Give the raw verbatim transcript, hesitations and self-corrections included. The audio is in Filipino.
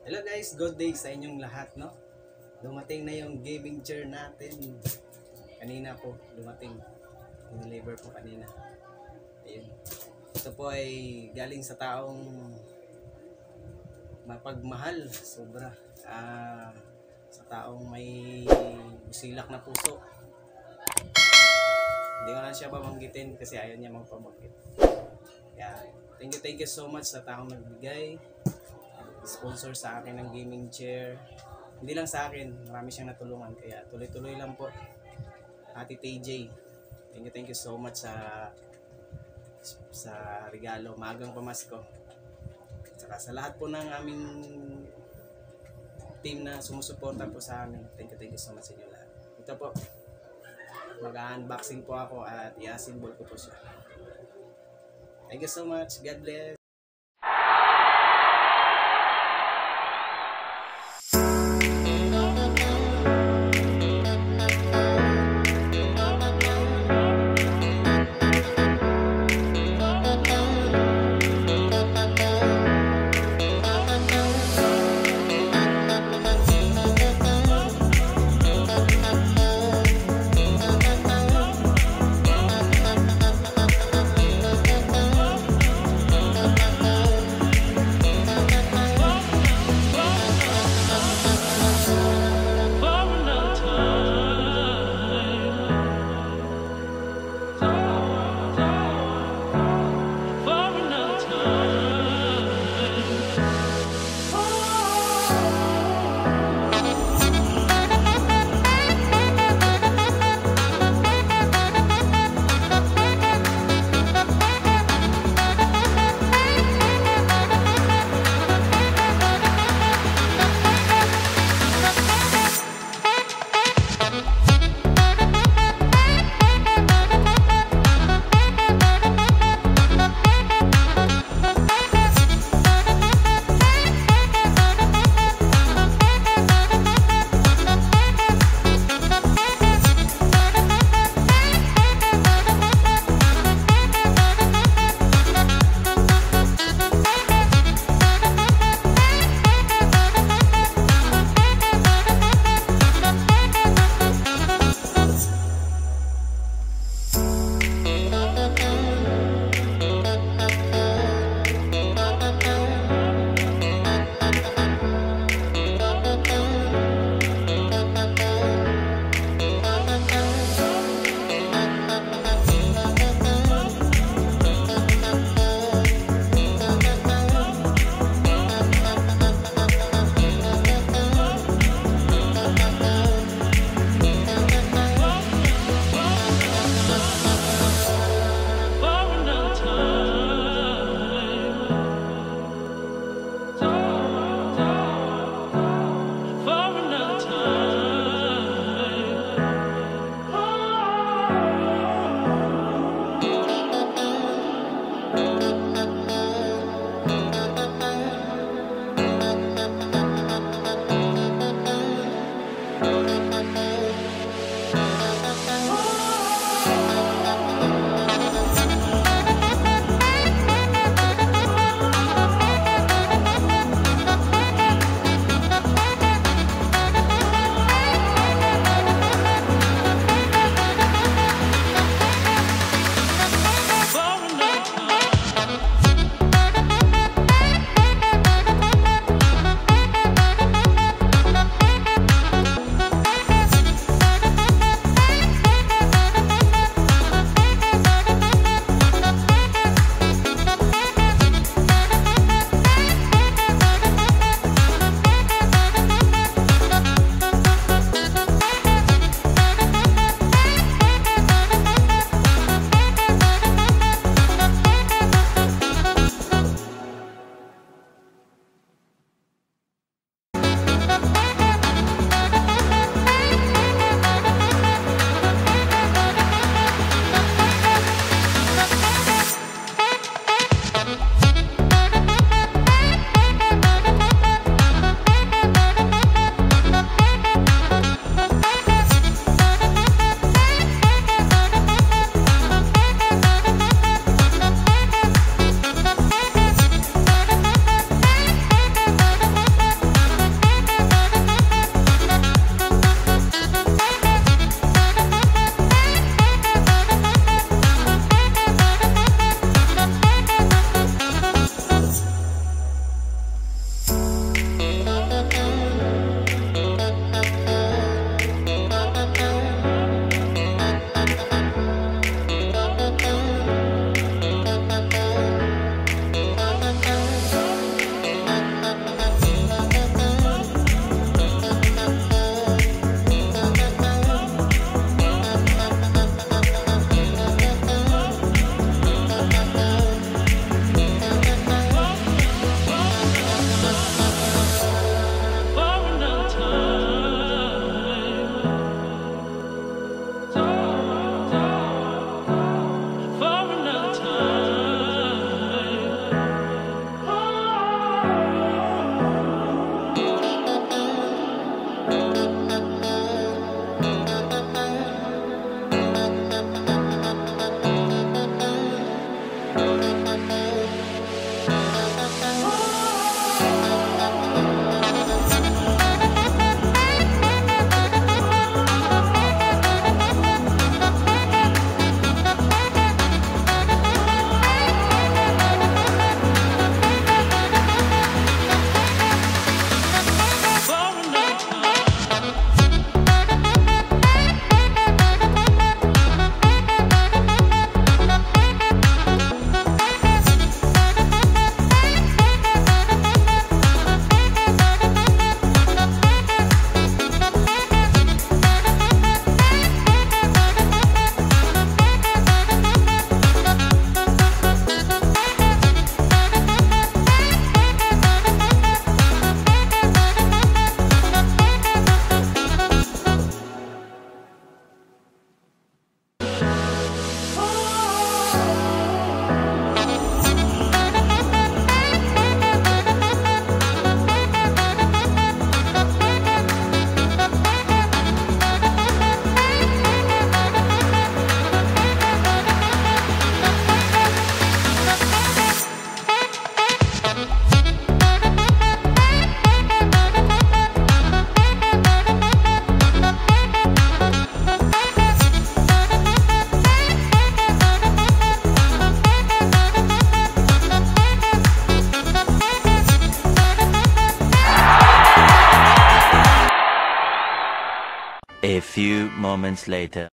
Hello guys, good day sa inyong lahat, no? Dumating na yung gaming chair natin. Kanina po, dumating. Deliver po kanina. Ayun. Ito po ay galing sa taong mapagmahal, sobra. Ah, sa taong may busilak na puso. Hindi ko na siya pamanggitin kasi ayaw niya magpabanggit. Yeah. Thank you, thank you so much sa taong nagbigay. Sponsor sa akin ng gaming chair. Hindi lang sa akin, marami siyang natulungan. Kaya tuloy-tuloy lang po. Ate T J, thank you, thank you so much sa sa regalo, magang pamasko. At saka sa lahat po ng aming team na sumusuporta po sa amin. Thank you, thank you so much sa inyo lahat. Ito po, mag-unboxing po ako at i-assemble ko po siya. Thank you so much. God bless. few moments later.